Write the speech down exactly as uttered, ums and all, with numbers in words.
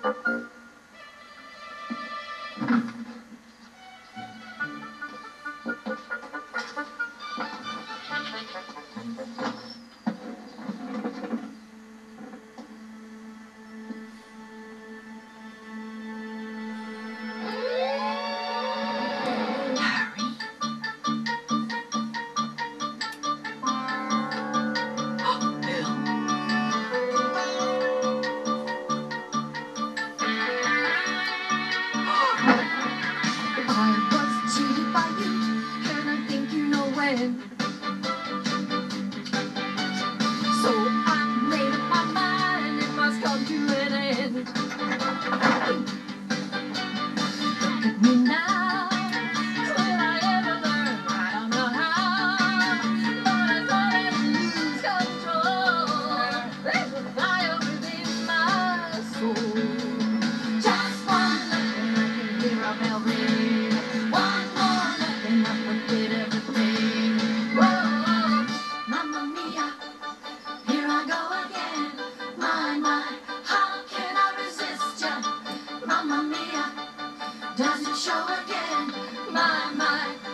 So I made up my mind it must come to an end. Look at me now, will I ever learn? I don't know how, but I thought I'd lose control. There's a fire within my soul. Just one look and I can hear a bell ring. One more look and I forget everything. Whoa, Mamma Mia. Here I go again, my, my, how can I resist ya? Mamma Mia, does it show again? My, my,